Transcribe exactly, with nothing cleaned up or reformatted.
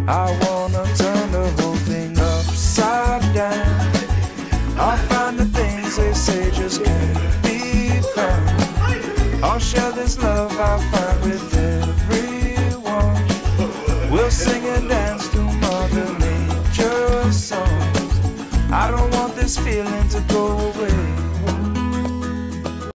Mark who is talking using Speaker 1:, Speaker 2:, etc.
Speaker 1: I wanna turn the whole thing upside down. I'll find the things they say just can't be found. I'll share this love I find with everyone. We'll sing and dance to Mother Nature's songs. I don't want this feeling to go away.